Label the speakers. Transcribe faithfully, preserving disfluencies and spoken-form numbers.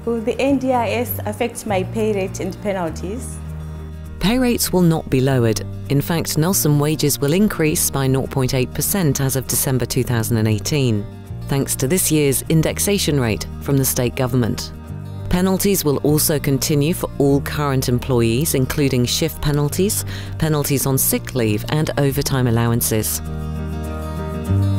Speaker 1: Will the N D I S affect my pay rate and penalties?
Speaker 2: Pay rates will not be lowered. In fact, Nelson wages will increase by zero point eight percent as of December two thousand eighteen, thanks to this year's indexation rate from the state government. Penalties will also continue for all current employees, including shift penalties, penalties on sick leave and overtime allowances.